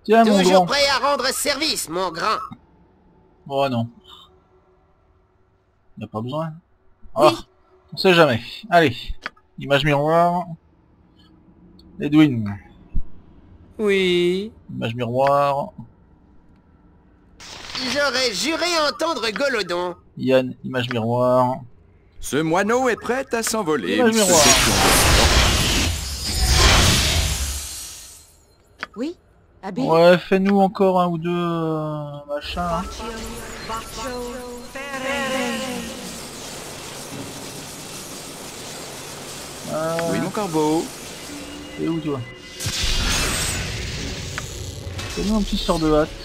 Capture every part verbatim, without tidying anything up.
Tiens, mon Toujours grand. prêt à rendre service, mon grand. Oh non. Y a pas besoin. Oh, Oui. on sait jamais. Allez. Image miroir. Edwin. Oui. Image miroir. J'aurais juré entendre Golodon. Yann, image miroir. Ce moineau est prêt à s'envoler. Image miroir. Oui, Abby. Ouais, fais-nous encore un ou deux euh, machins. Hein. Euh, Oui, mon corbeau. T'es où toi? Fais-nous un petit sort de hâte.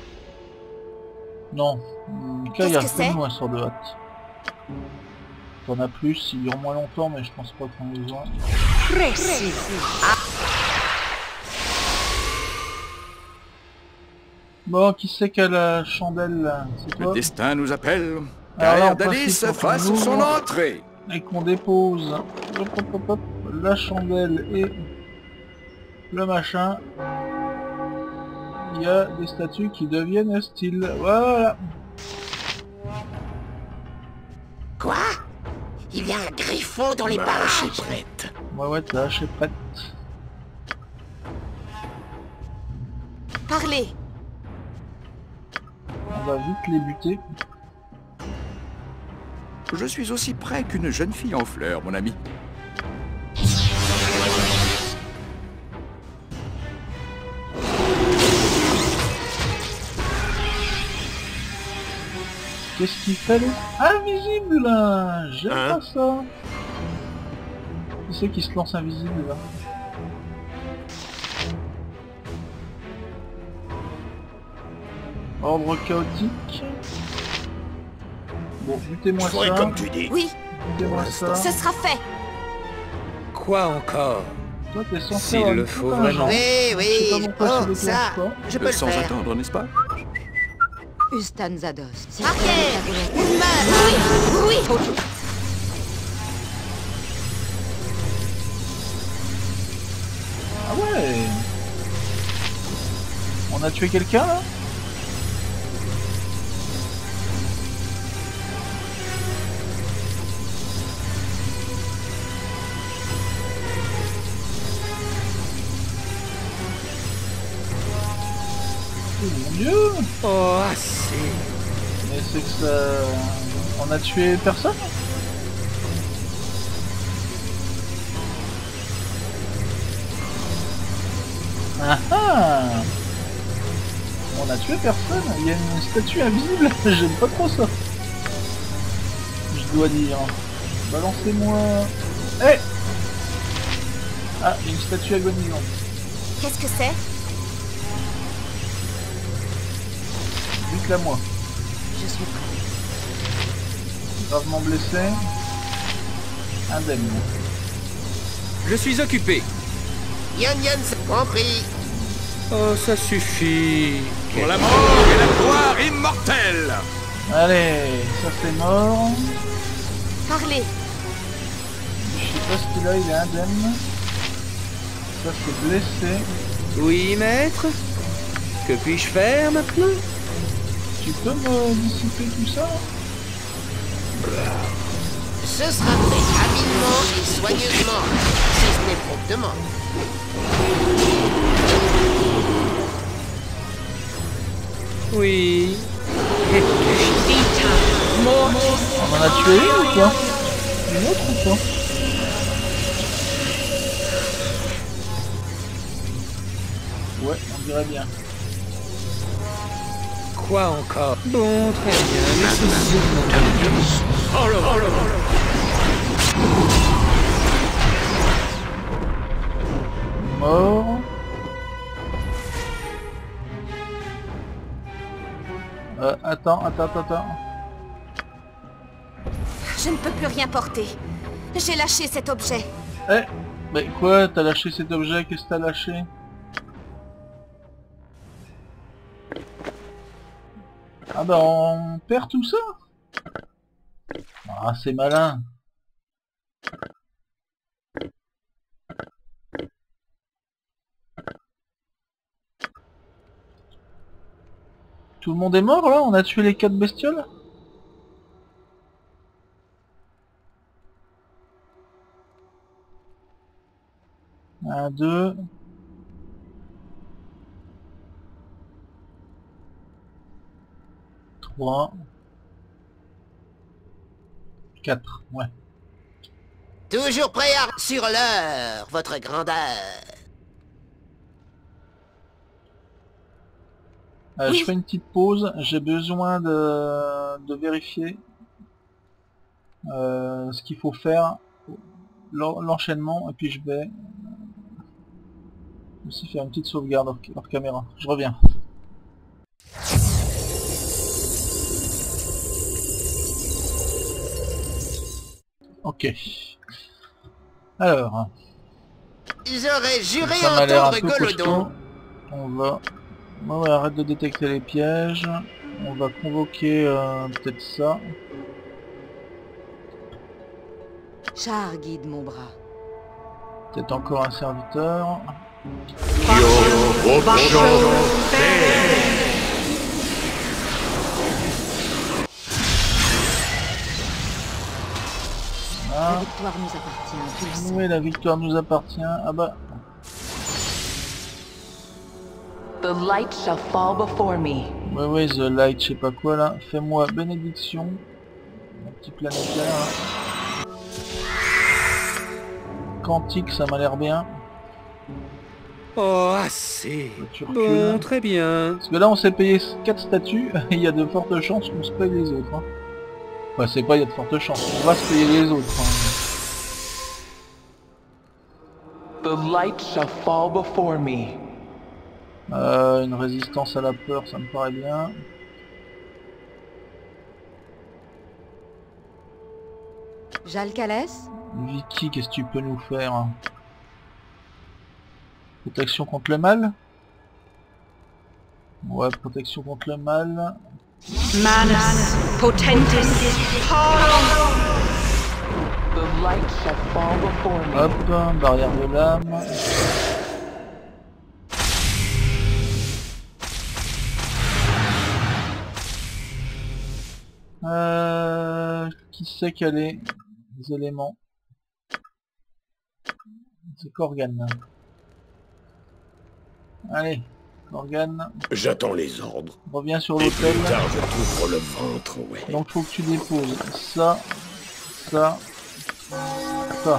Non. Hum, Kaya, Qu'est-ce que c'est? fais-nous un sort de hâte. T'en as plus, il dure moins longtemps, mais je pense pas qu'on ait besoin. Bon, qui c'est qui a la chandelle là? C'est Le toi? destin nous appelle. Alors là, Carrière en principe, d'Alice faut fasse qu'on son ouvre. entrée. Et qu'on dépose hop, hop, hop, hop, la chandelle et le machin. Il y a des statues qui deviennent hostiles. Voilà. Quoi? Il y a un griffon dans les parages. prête. Ouais, ouais, ta hache est prête. Parlez. On va vite les buter. Je suis aussi prêt qu'une jeune fille en fleurs, mon ami. Qu'est-ce qu'il fait là? Invisible là. J'aime Hein? pas ça. Qui c'est qui se lance invisible là? Ordre chaotique. Bon, butez-moi Ouais, ça. comme tu dis. Oui, Butez-moi ça. ce sera fait. Quoi encore? Toi, t'es censé S'il avoir le une faut putain, vraiment. genre. Oui, Je sais pas oui. pourquoi Oh, c'est le ça, classe, je peux le Sans faire. attendre, n'est-ce pas? Ustan Zados. Si Arrière. Oui, oui. Ah ouais. On a tué quelqu'un là? Oh mon dieu! Oh, assez. Mais c'est que ça... On a tué personne? Ah ah! On a tué personne? Il y a une statue invisible? J'aime pas trop ça. Je dois dire. Balancez-moi... Eh! Ah, une statue agonisante. Qu'est-ce que c'est? Dites-la moi. Je suis prêt. Gravement blessé. Indemne. Je suis occupé. Yann Yann, c'est compris. Oh, ça suffit. Pour la mort et la gloire immortelle. Allez, ça c'est mort. Parlez. Je sais pas ce qu'il a, il est indemne. Ça c'est blessé. Oui, maître? Que puis-je faire maintenant? Tu peux me dissiper tout ça? Ce sera fait habilement et soigneusement, si ce n'est promptement. Oui. On en a tué une ou quoi? Une autre ou quoi? Ouais, on dirait bien. Quoi encore? Bon, très bien. Mais ceci... Oh là, oh là, oh là. Mort. Euh, attends, attends, attends, attends. Je ne peux plus rien porter. J'ai lâché cet objet. Eh, mais quoi? T'as lâché cet objet? Qu'est-ce que t'as lâché? Ah bah on perd tout ça? Ah c'est malin. Tout le monde est mort là? On a tué les quatre bestioles? Un, deux... trois... quatre, ouais. Toujours prêt à... Sur l'heure, votre grandeur. Euh, Oui. Je fais une petite pause, j'ai besoin de, de vérifier euh, ce qu'il faut faire, l'en- l'enchaînement, et puis je vais aussi faire une petite sauvegarde hors, hors caméra. Je reviens. Ok. Alors, J'aurais juré ça m'a l'air un entendre peu Golodon. costaud. On va... Ouais, ouais, arrête de détecter les pièges. On va convoquer euh, peut-être ça. Char guide mon bras. Peut-être encore un serviteur. La Ah, victoire nous appartient tous. oui, la victoire nous appartient. Ah bah, The light shall fall before me. ouais, ouais, The Light, je sais pas quoi là. Fais-moi bénédiction. Un petit planétaire. Hein. Quantique, ça m'a l'air bien. Oh, assez. Tu Bon, recules. très bien. Parce que là, on s'est payé quatre statues, et il y a de fortes chances qu'on se paye les autres. Hein. Enfin, c'est pas il y a de fortes chances, on va se payer les autres. Hein. The light shall fall before me. Euh, une résistance à la peur, ça me paraît bien. Jalcalès? Vicky, qu'est-ce que tu peux nous faire? Hein? Protection contre le mal? Ouais, protection contre le mal. Manus potentis. The light shall fall before me. Hop, barrière de l'âme. Euh, qui sait quel est les éléments? C'est Corgan. Allez, Corgan, J'attends les ordres. reviens sur Et l'hôtel. plus tard, je t'ouvre le ventre, ouais. Donc faut que tu déposes ça, ça, ça.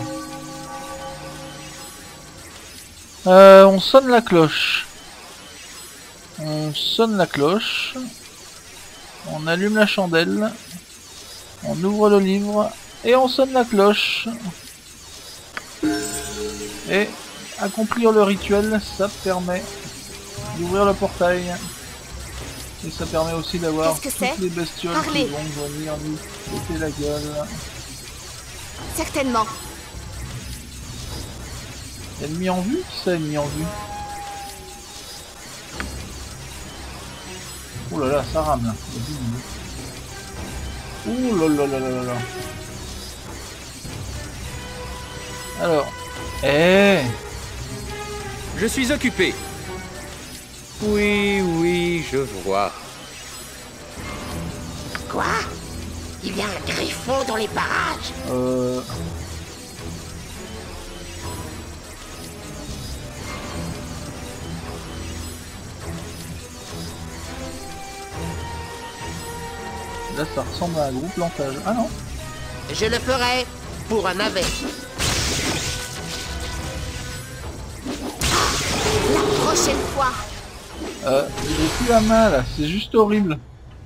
Euh, on sonne la cloche. On sonne la cloche. On allume la chandelle. On ouvre le livre. Et on sonne la cloche. Et accomplir le rituel, ça permet d'ouvrir le portail. Et ça permet aussi d'avoir Qu'est-ce que toutes c'est? les bestioles Parlez. qui vont venir nous péter la gueule. Certainement. Ennemi en vue? Qui ça, ennemi en vue? Oh là là, ça rame là. Ouh là là là là là là. Alors. Eh Je suis occupé. Oui, oui, je vois. Quoi? Il y a un griffon dans les parages. Euh... Là ça ressemble à un gros plantage. Ah non. Je le ferai pour un navet. La prochaine fois. Euh, j'ai plus la main là, c'est juste horrible.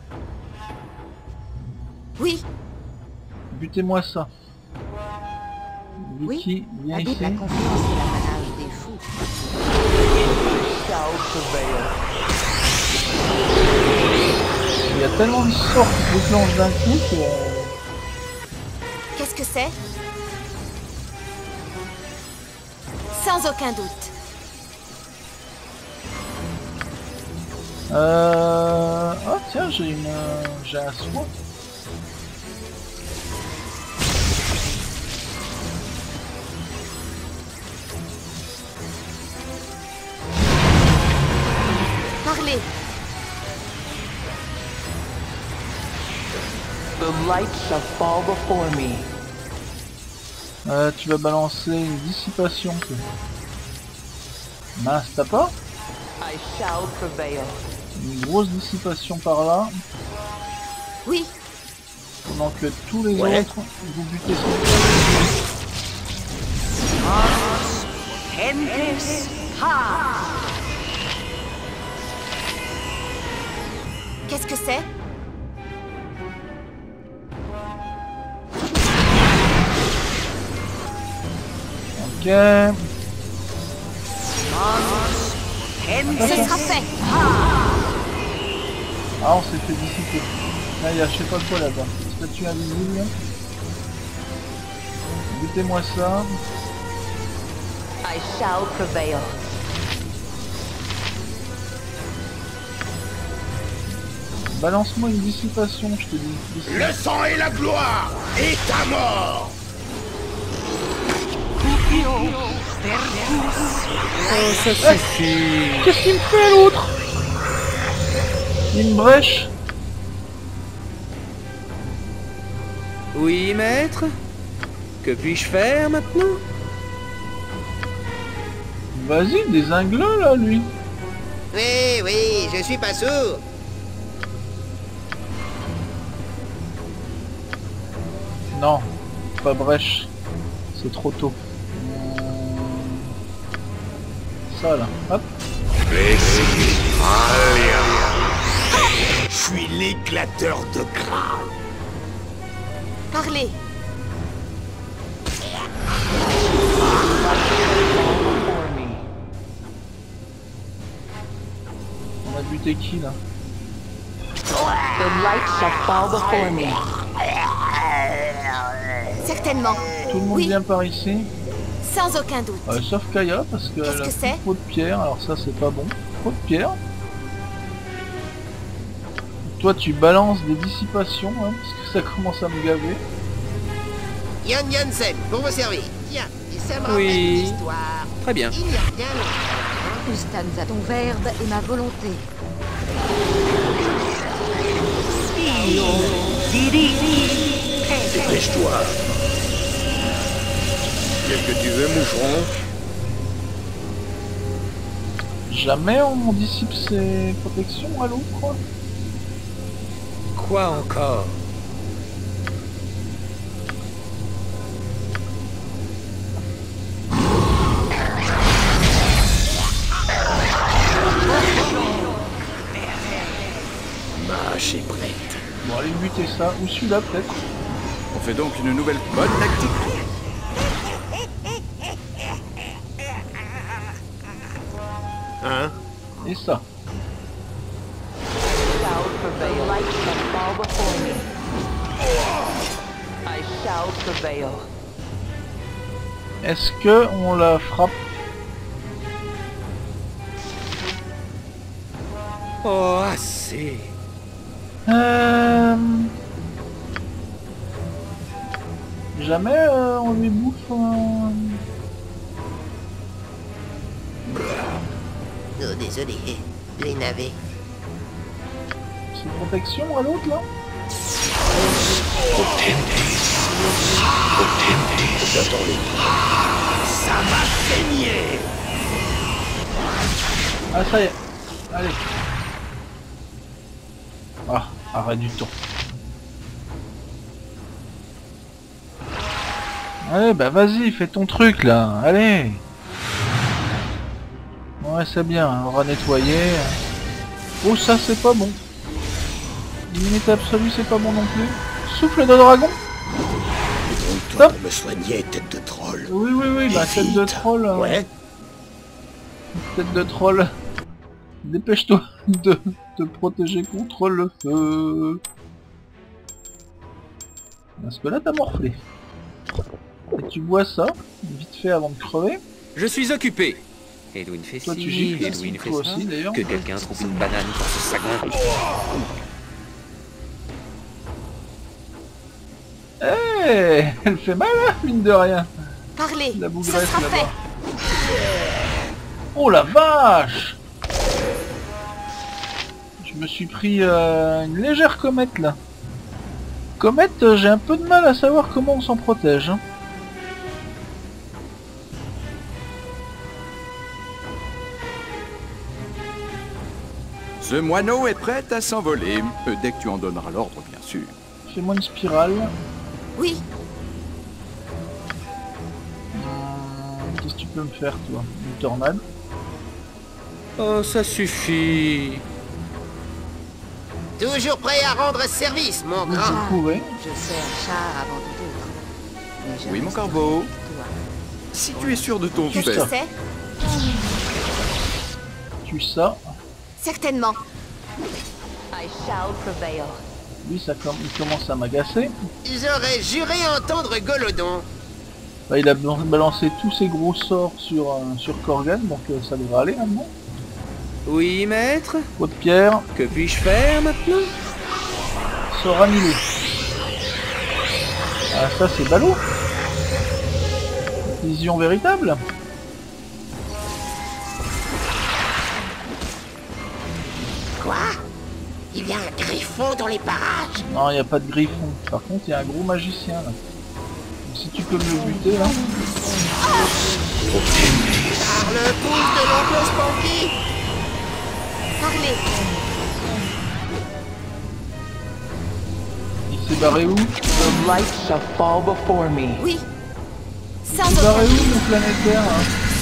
Oui, Butez-moi ça. Vicky, viens Habite ici. la confiance et l'apanage des fous. Il y a tellement de sorts qui se déclenchent d'un coup que... qu'est-ce que c'est? Sans aucun doute. Euh... Oh tiens, j'ai une... j'ai un soin. Parlez. The light shall fall before me. Euh, tu vas balancer une dissipation. Toi. Mince, t'as pas I shall prevail. une grosse dissipation par là, Oui, pendant que tous les Ouais. autres vous butez sur qu'est-ce que c'est? Ok. Ce sera fait. Ah, on s'est fait dissiper. Là, il y a je sais pas quoi là-bas. Statue invisible. Butez-moi ça. I shall prevail. Balance-moi une dissipation, je te dis. Le sang et la gloire et ta mort. Oh, ça suffit. Qu'est-ce qu'il me fait l'autre? Une brèche. Oui, maître? Que puis-je faire maintenant? Vas-y, désingle là, lui. Oui, oui, je suis pas sourd. Non, pas brèche. C'est trop tôt. Euh, Ça là, hop. Je suis l'éclateur de crâne. Parlez. Before me. On a buté qui là? The light shall fall before me. Certainement. Tout le monde Oui. vient par ici. Sans aucun doute. Euh, sauf Kaya, parce qu'elle Qu'est-ce a que plus c'est trop de pierre, alors ça c'est pas bon. Trop de pierre. Toi tu balances des dissipations, hein, parce que ça commence à me gaver. Yann Jansen, pour vous servir. Tiens, et ça me rappelle Oui. une histoire. Très bien. Il y a bien longtemps. Ustanza ton verbe et ma volonté. Dépêche-toi. Qu'est-ce que tu veux, moucheron? Jamais on dissipe ses protections à l'eau, quoi. Quoi encore? Ma hache est prête. Bon, allez buter ça, ou celui-là peut-être. On fait donc une nouvelle bonne tactique. Hein? Et ça. Shall prevail. The light shall fall before me. I shall prevail. Est-ce que on la frappe? Oh, assez. Euh... Jamais euh, on lui bouffe un... Oh, désolé, les navets. ses protections à l'autre là? J'attends les... Ça m'a saigné. Ah ça y est. Allez. Ah, arrête du temps. Allez, bah vas-y, fais ton truc là, allez. Ouais, c'est bien, on va nettoyer. Oh, ça c'est pas bon. Limite absolue, c'est pas bon non plus. Souffle de dragon. Détrompe-toi Hop. pour me soigner, tête de troll. Oui, oui, oui, bah Et tête de vite. troll. euh, Ouais. Tête de troll. Dépêche-toi de te protéger contre le feu. Parce que là, t'as morflé. Et tu bois ça, vite fait avant de crever. Je suis occupé. Edwin fait Toi, tu ci, gifles, Edwin fait toi ça. aussi, d'ailleurs. Que quelqu'un trouve une banane pour ce sagouin. Eh, elle fait mal, hein, mine de rien. Parlez. La Ce bougresse sera là-bas. fait. Oh la vache! Je me suis pris euh, une légère comète là. Comète, euh, j'ai un peu de mal à savoir comment on s'en protège. Hein. Ce moineau est prêt à s'envoler, euh, dès que tu en donneras l'ordre, bien sûr. Fais-moi une spirale. Oui, Hum, Qu'est-ce que tu peux me faire, toi? Une tornade? Oh, ça suffit. Toujours prêt à rendre service, mon Vous grand. pouvez. Je sais un char avant tout autre. Mais je Oui, mon reste corbeau. avec toi. Si tu es sûr de ton qu'est-ce fait, que c'est? Tu ça. Certainement. I shall prevail. Lui, ça com- il commence à m'agacer. J'aurais juré entendre Golodon. Bah, il a ban- balancé tous ses gros sorts sur, euh, sur Korgan, donc euh, ça devrait aller maintenant. Oui, maître. Pot de pierre, Que puis-je faire maintenant? sort annulé. Ah, ça c'est ballot. Vision véritable. Quoi? Il y a un griffon dans les parages. Non, il n'y a pas de griffon. Par contre, il y a un gros magicien là. Donc, si tu peux me le buter là. Par le pouce de l'oncle Spanky. Parlez. Il s'est barré où? The light shall fall before me. Oui. Sans Il s'est barré aucun où doute. mon planétaire hein?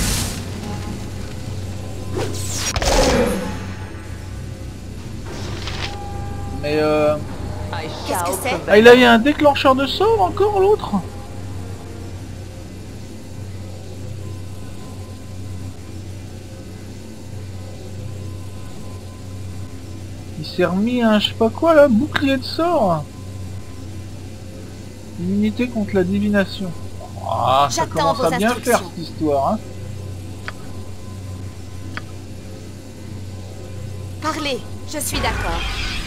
Mais euh... I Qu'est-ce que shall c'est? Ah, il a eu un déclencheur de sort encore l'autre? Il s'est remis un je sais pas quoi là, bouclier de sort. Immunité contre la divination. Ah, ça J'attends commence à vos bien instructions. faire cette histoire hein. Parlez. Je suis d'accord.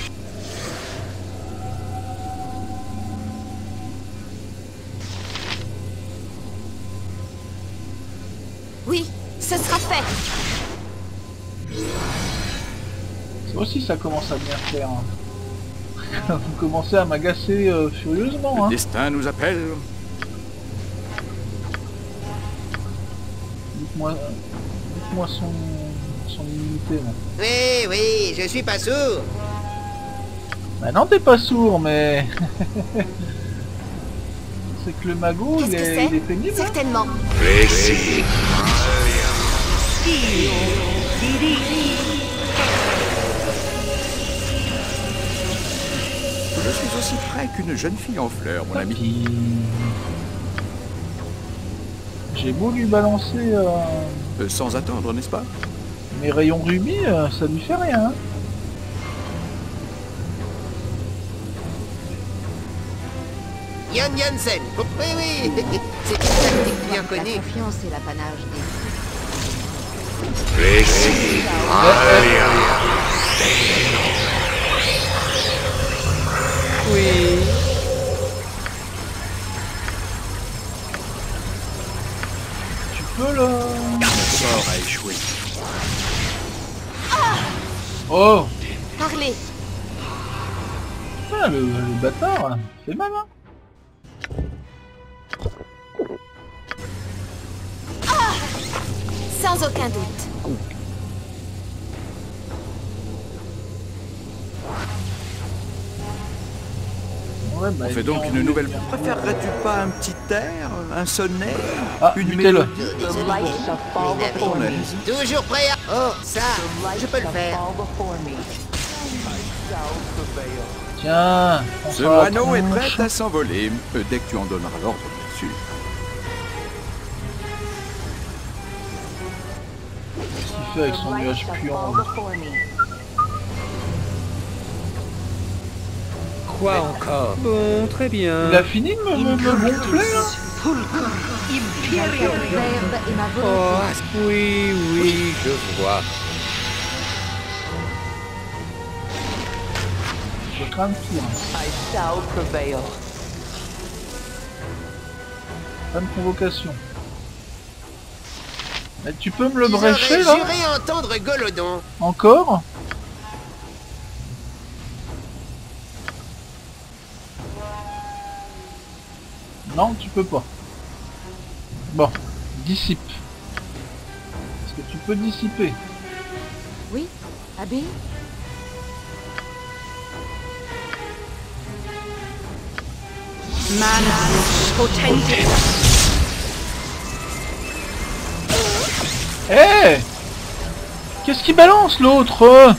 Oui, ce sera fait. Ça aussi ça commence à bien faire. Hein. Vous commencez à m'agacer euh, furieusement le hein. destin nous appelle. Dites-moi dites-moi son, son immunité là. Oui, oui, je suis pas sourd. Bah non t'es pas sourd mais... c'est que le magot Qu'est-ce il que est, il est c'est? pénible. Hein. Certainement. Je suis aussi prêt qu'une jeune fille en fleurs, mon ami. Puis... J'ai beau lui balancer euh, Euh, sans attendre, n'est-ce pas? mes rayons rubis, euh, ça lui fait rien. Hein. Yann Jansen. Oui, oui. C'est une tactique bien La connue. confiance est l'apanage des... Oui. Tu peux le... Mon sort a échoué. Oh Parlez. ah, le, le bâtard, fait mal hein. Sans aucun doute. Ouais, bah, On fait il donc vient une en- nouvelle... Préférerais-tu pas un petit air, un sonnet, Ah, une butez-le. mélodie? The light shall fall before On me. a- Toujours prêt à... Oh, ça, The light je peux le shall faire. fall before me. I shall prevail. Tiens, on Ce sera à moineau est tronche. prêt à s'envoler, euh, dès que tu en donneras l'ordre, bien sûr. Qu'est-ce qu'il fait avec The son light nuage shall puant fall before me. Quoi encore? Bon, très bien. Il a fini de me, me, me gonfler là? J'altère le verbe et ma Oh, volonté. oui, oui, je vois. Je crains le pire. I shall prevail. Pas de convocation. Mais tu peux me le J'aurais brécher là? juré entendre Golodon. Encore? Non, tu peux pas. Bon, dissipe. Est-ce que tu peux dissiper? Oui, Abby? Eh, qu'est-ce qui balance l'autre?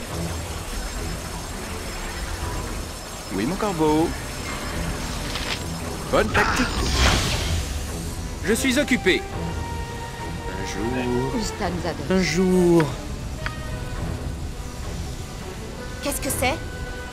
Oui, mon corbeau. Bonne tactique. Je suis occupé. Un jour... Ustan Zados. Un jour... Qu'est-ce que c'est?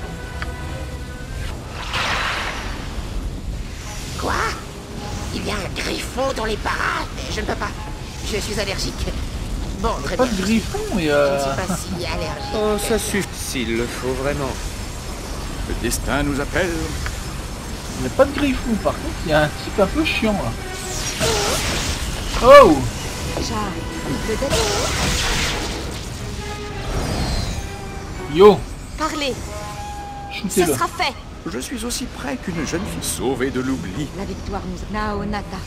Quoi? Il y a un griffon dans les parages, mais je ne peux pas. Je suis allergique. Bon, très Pas bien. de griffon et Je euh... ne suis pas si allergique. Oh, ça suffit. S'il le faut vraiment. Le destin nous appelle. il n'y a pas de griffon. Par contre, il y a un type un peu chiant là. Oh, Char, peut-être. yo, Parlez. Ce shootez-le. sera fait. Je suis aussi près qu'une jeune fille sauvée de l'oubli. La victoire nous... Naonata.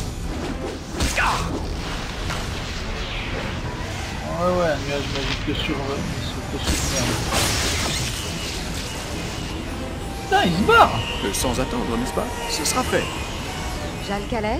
Ouais, ouais, un nuage magique que sur que sur merde. Putain, il se barre. Euh, sans attendre, n'est-ce pas? Ce sera fait. Jalcalès?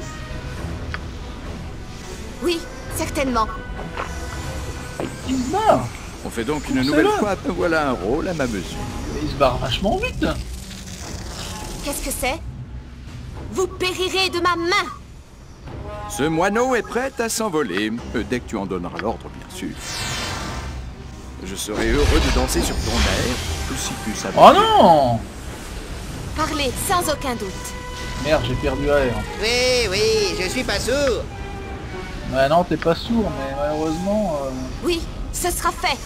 Oui, certainement. Il se barre. On fait donc une Poussez-le. nouvelle fois. Voilà un rôle à ma mesure. Mais il se barre vachement vite. Qu'est-ce que c'est? Vous périrez de ma main. Ce moineau est prêt à s'envoler, euh, dès que tu en donneras l'ordre, bien sûr. Je serai heureux de danser sur ton air, si tu savais. Oh non. Parlez, sans aucun doute. Merde, j'ai perdu air. Oui, oui, je suis pas sourd. Ouais, non, t'es pas sourd, mais malheureusement... Euh... Oui, ce sera fait.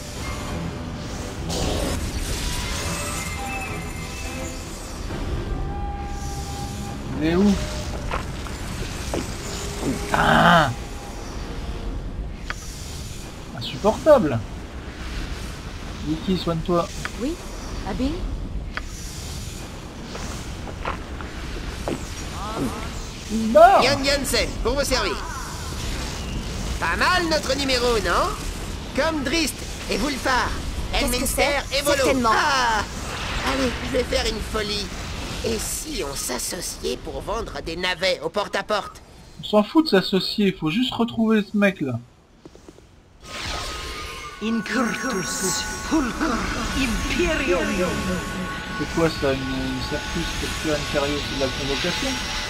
Il est où? Ah, insupportable. Vicky, soigne-toi. Oui, Abby? Il se barre. Yann Jansen, pour vous servir. Pas mal notre numéro, non? Comme Drist et Wulfar, Qu'est-ce que Elminster c'est? et Volo. Certainement. Ah! Allez, je vais faire une folie. Et si on s'associait pour vendre des navets au porte-à-porte? On s'en fout de s'associer, il faut juste retrouver ce mec là. Incurtus, Fulcor, Imperium. C'est quoi ça, une, une Cercus Spectre Imperio, c'est de la convocation?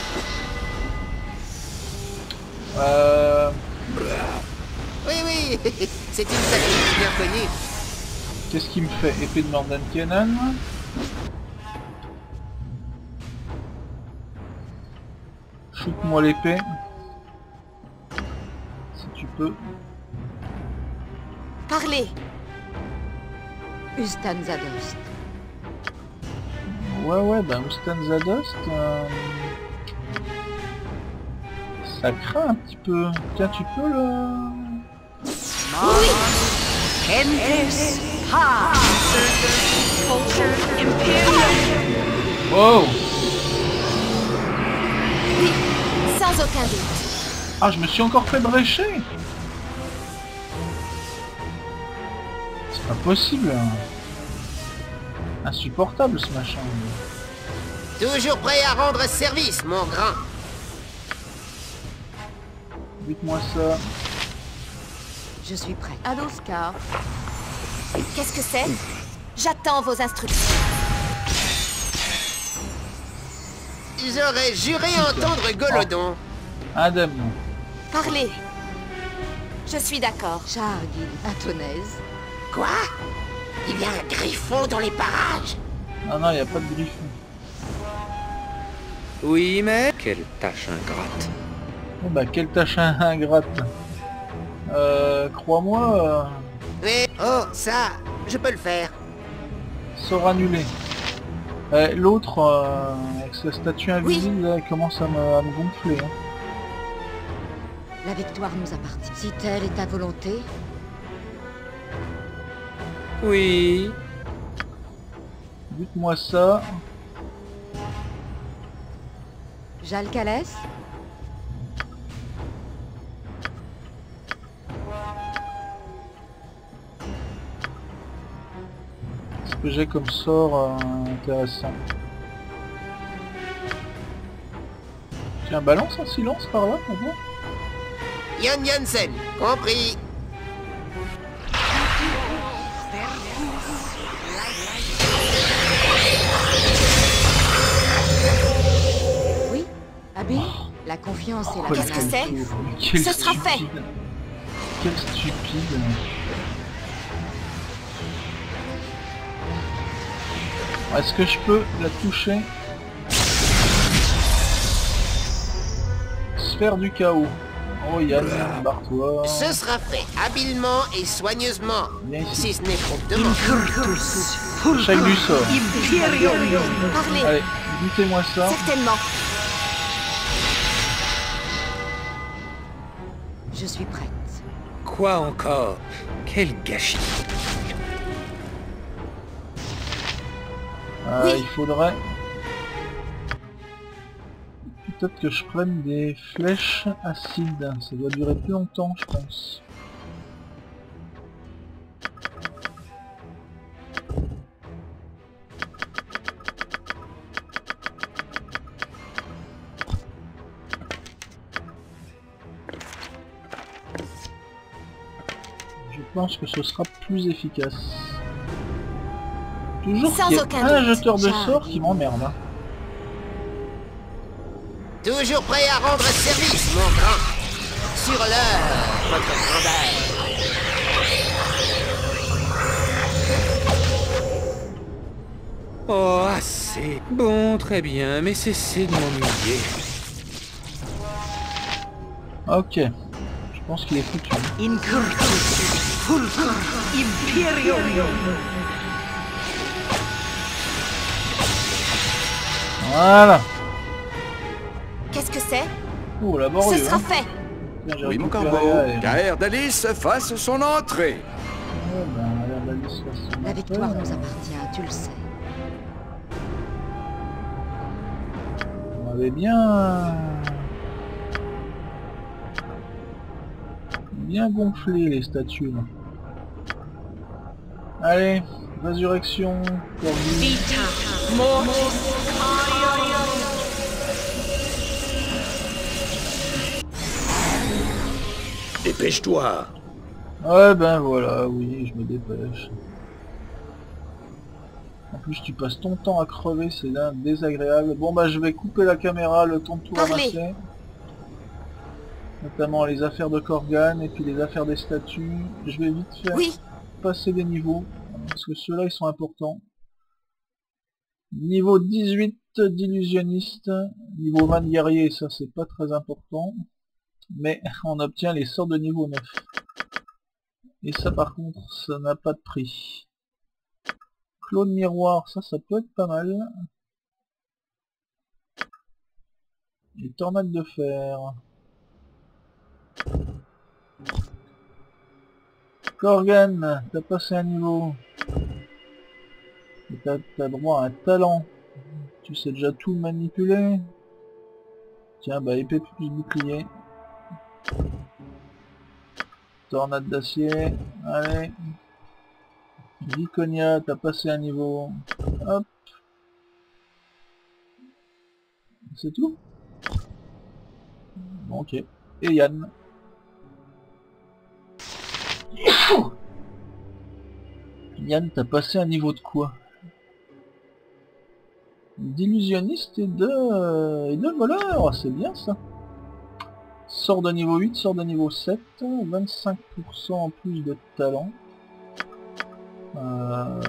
Euh... Oui, oui, c'est une tactique bien connue. Qu'est-ce qu'il me fait? Épée de Mordenkainen. Shoot-moi l'épée. Si tu peux. Parlez. Ustan Zados. Ouais, ouais, bah Ustan Zadost... Euh... Ça craint un petit peu. Tiens, tu peux le... Wow. Oui, sans aucun doute. Ah, je me suis encore fait brécher. C'est pas possible. Hein. Insupportable ce machin. Toujours prêt à rendre service, mon grand. Dites-moi ça. Je suis prêt. Adoskar. Qu'est-ce que c'est? J'attends vos instructions. J'aurais juré entendre Golodon. Adam. Parlez. Je suis d'accord. Chargil, Atonèse. Quoi? Il y a un griffon dans les parages? Non, non, il n'y a pas de griffon. Oui, mais... Quelle tâche ingrate. Oh bah, quelle tâche ingrate. Euh, crois-moi, euh, Oui. Oh, ça, je peux le faire. sort annulé. Euh, L'autre, euh, avec sa statue invisible, là, il commence à me, à me gonfler. Hein. La victoire nous appartient. Si telle est ta volonté, Oui. Dites-moi ça. Jalcalès? Ce que j'ai comme sort euh, intéressant. Tiens, balance un silence par là, pour voir. Jon Jansen, compris. Oui, Abby, la confiance et la Quel Qu'est-ce que c'est? calcul. Quel Ce sera fait. stupide. Quel stupide. Est-ce que je peux la toucher? Sphère du chaos. Oh Yann, barre-toi. Ce sera fait habilement et soigneusement. Viens ici. Si ce n'est promptement. Chaque du sort. Parlez. Allez, goûtez-moi ça. Certainement. Je suis prête. Quoi encore? Quel gâchis. Euh, Oui. Il faudrait... Peut-être que je prenne des flèches acides. Ça doit durer plus longtemps, je pense. Je pense que ce sera plus efficace. Toujours Sans qu'il y ait aucun un doute. jeteur de Charlie. sort qui m'emmerde. Hein. Toujours prêt à rendre service, mon grand. Sur l'heure, votre grandeur. Oh, assez. Bon, très bien, mais cessez de m'ennuyer. Ok. Je pense qu'il est foutu. Voilà. Qu'est-ce que c'est? Oh, laborieux. Ce sera hein. fait. Tiens, j'ai Oui, mon récupéré corbeau. là, et- Gaër d'Alice fasse son entrée. Ouais, ben, on a l'air d'aller se faire son La victoire affaire. nous appartient, tu le sais. On avait bien... bien gonflé les statues là. Allez, résurrection pour lui. Dépêche-toi. Ouais ben voilà, oui, je me dépêche. En plus tu passes ton temps à crever, c'est là désagréable. Bon bah je vais couper la caméra le temps de tout Parlez. ramasser. Notamment les affaires de Korgan et puis les affaires des statues. Je vais vite faire Oui. passer des niveaux, parce que ceux-là ils sont importants. Niveau dix-huit d'illusionniste, niveau vingt de guerrier, ça c'est pas très important. Mais on obtient les sorts de niveau neuf. Et ça par contre, ça n'a pas de prix. Clone miroir, ça, ça peut être pas mal. Et tornade de fer. Korgan, t'as passé un niveau. Et t'as t'as droit à un talent. Tu sais déjà tout manipuler. Tiens, bah épée plus bouclier. Tornade d'acier. Allez. Viconia, t'as passé un niveau. Hop. C'est tout? Bon, ok. Et Yann. Yann, t'as passé un niveau de quoi? D'illusionniste et de... et de voleur, c'est bien ça. Sort de niveau huit, sort de niveau sept, vingt-cinq pour cent en plus de talent. Euh...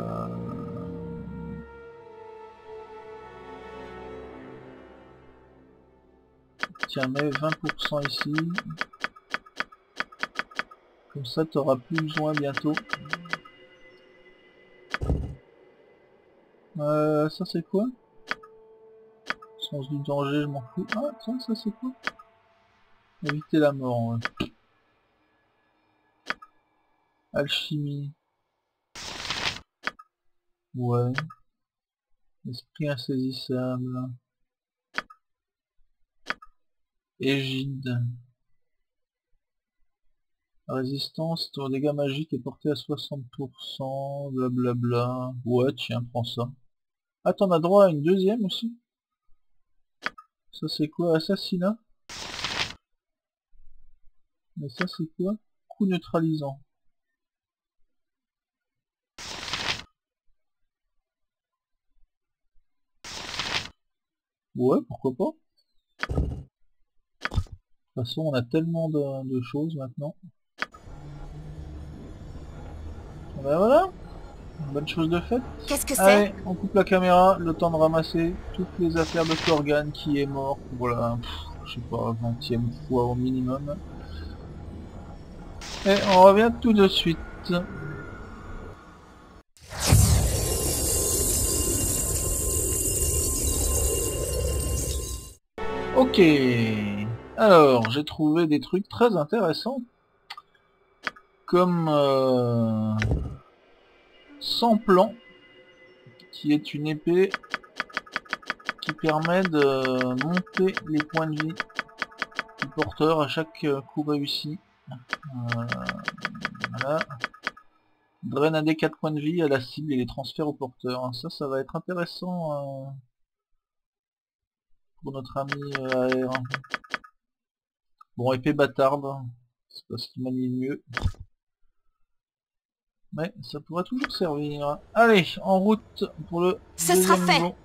Tiens, mets vingt pour cent ici. Comme ça, tu auras plus besoin bientôt. Euh, ça c'est quoi? Sens du danger, je m'en fous. Ah, tiens, ça c'est quoi? Éviter la mort, ouais. Alchimie. Ouais. Esprit insaisissable. Égide. La résistance aux dégâts magiques est portée à soixante pour cent, blablabla. Ouais, tiens, prends ça. Ah, t'en as droit à une deuxième aussi? Ça c'est quoi? Assassinat? Mais ça c'est quoi? Coup neutralisant. Ouais, pourquoi pas. De toute façon, on a tellement de, de choses maintenant. Et ben voilà, bonne chose de faite. Qu'est-ce que c'est? Allez, on coupe la caméra, le temps de ramasser toutes les affaires de Corgan qui est mort pour la, pff, je sais pas, vingtième fois au minimum. Et on revient tout de suite. Ok, alors j'ai trouvé des trucs très intéressants, comme euh, sans plan, qui est une épée qui permet de monter les points de vie du porteur à chaque coup réussi. Euh, voilà. Draine un des quatre points de vie à la cible et les transfère au porteur. Ça, ça va être intéressant. Euh... pour notre ami euh, A R. Bon, épée bâtarde, c'est pas ce qui manie le mieux. Mais ça pourrait toujours servir. Allez, en route pour le Ce sera fait. niveau.